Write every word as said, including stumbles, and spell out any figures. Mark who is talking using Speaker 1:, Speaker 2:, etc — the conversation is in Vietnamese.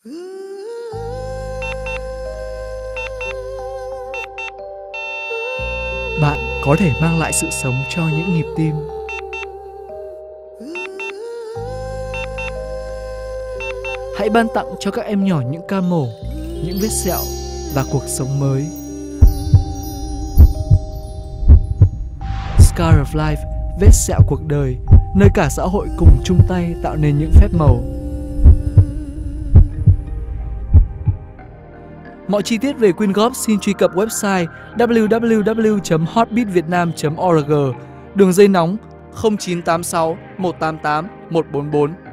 Speaker 1: Bạn có thể mang lại sự sống cho những nhịp tim. Hãy ban tặng cho các em nhỏ những ca mổ, những vết sẹo và cuộc sống mới. Scar of Life, vết sẹo cuộc đời, nơi cả xã hội cùng chung tay tạo nên những phép màu. Mọi chi tiết về Quyên góp xin truy cập website w w w chấm heartbeat vietnam chấm org, đường dây nóng không chín tám sáu một tám tám một bốn bốn.